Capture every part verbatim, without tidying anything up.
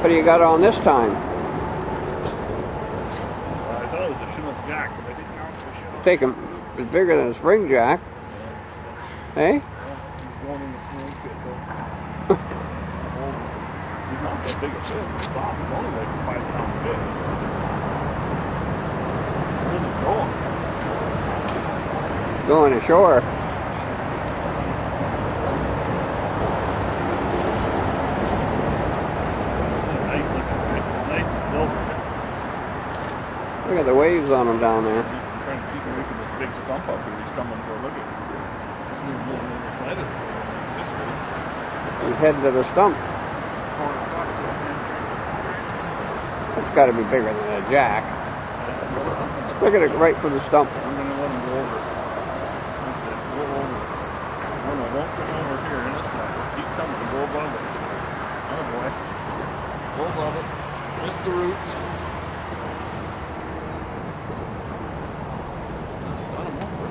What do you got on this time? Uh, I thought it was a Chinook jack, but I think now it's a Chinook. Take him. It's bigger than a spring jack. Hey? Yeah, he's going in the swing pit though. He's not that big a fish. He's only like a five pound fish. Where's he going? Going ashore. Nice looking fish. It's nice and silver. Look at the waves on him down there. I'm trying to keep away from this big stump up here. He's coming for a look at. He's moving on the other side of it. This way. He's heading to the stump. It's got to be bigger than a jack. Look at it right for the stump. I'm going to let him go over. That's it. Go over. No, no, don't come over here in this side. Keep coming. Go above it. Oh, boy. Go above it. Miss the roots. Let him over.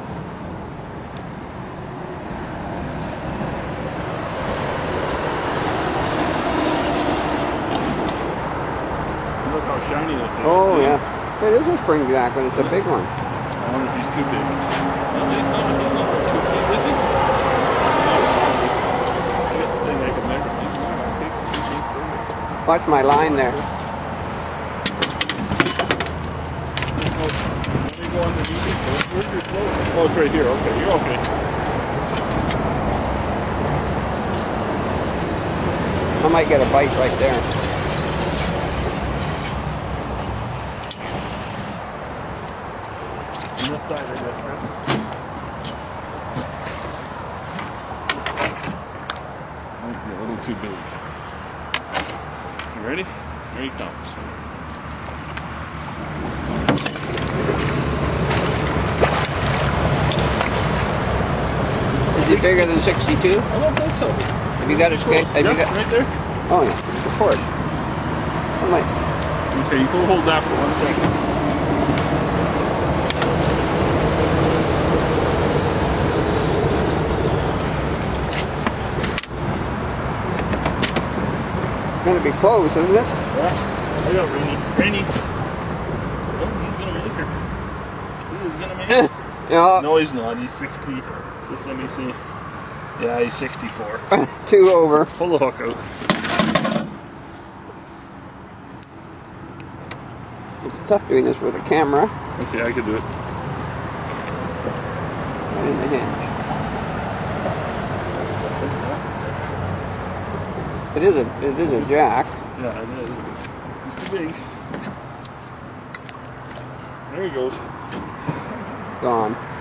Look how shiny that thing is. Oh, yeah. It is a spring jack, but it's a big one. I wonder if he's too big. No, he's not. He's not two feet, is he? Shit, I think I can measure him. He's not two feet, two feet, three. Watch my line there. Let me go underneath it. Where's your float? Oh, it's right here. Okay, you're okay. I might get a bite right there. On this side, I guess, Chris. Might be a little too big. You ready? Here he comes. Is it bigger than sixty-two? I don't think so. Have you got a skate? Have Yeah, you got? right there. Oh yeah, of course. I might. Okay, you can hold that for one second. It's going to be close, isn't it? Yeah. I got Rainy. Rainy. Oh, he's gonna make her. He is gonna make her. Yeah. No, he's not. He's sixty. Just let me see. Yeah, he's sixty-four. Two over. Pull the hook out. It's tough doing this with a camera. Okay, I can do it. Right in the hinge. It is a it is a jack. Yeah, it is. He's too big. There he goes. Gone.